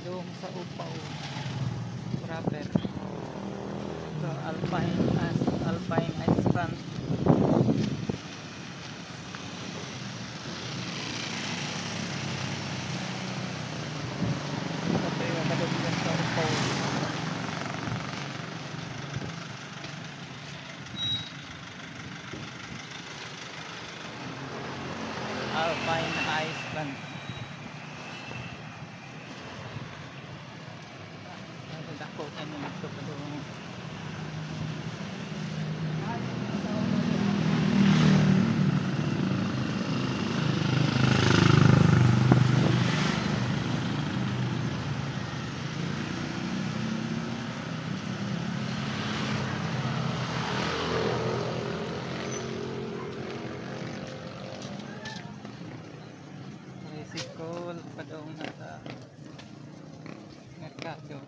padung sa Upaw proper. So Alpine Ice Run. Ito yung kadugyan sa Upaw. Alpine Ice Run. Dako kayo nito padung. Tricycle padung nasa merkado.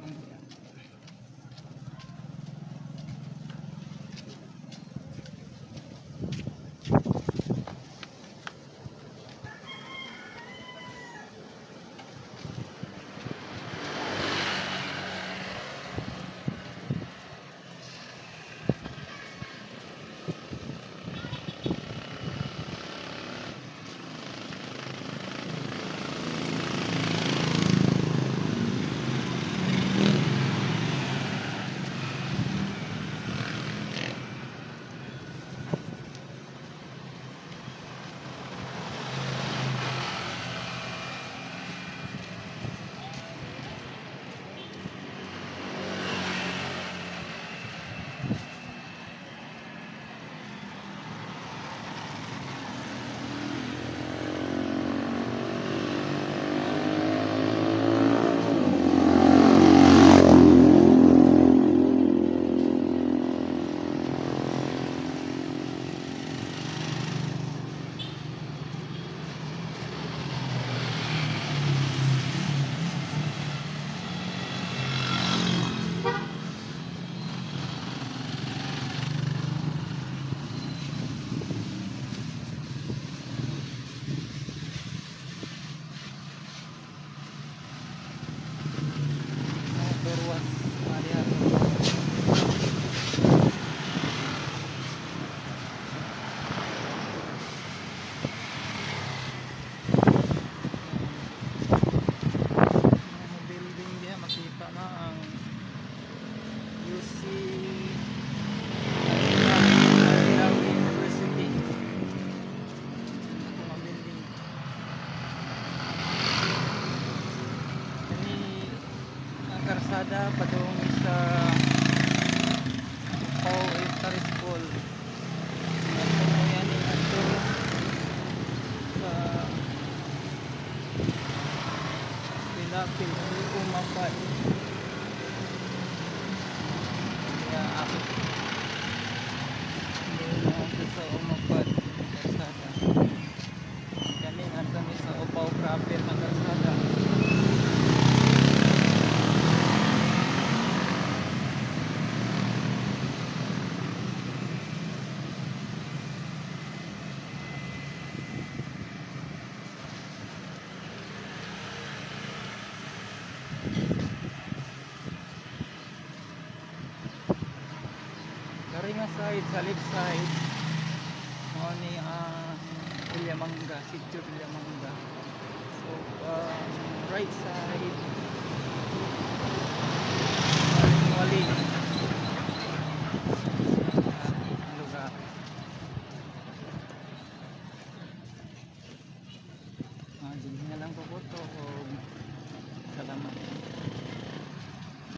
Turwas Maria. Building dia makita na ang UC University. Ang building. Ang karsada padung sa Upaw Elementary School. Ito yan ito sa Pilapil Umapad. Kaya ako hindi sa Umapad karsada. Galingan kami sa Upaw proper ng karsada. Karinga side, sa left side mo ni Villamananga, Sitio Villamananga. So right side Wali lugar. Dili na lang po to.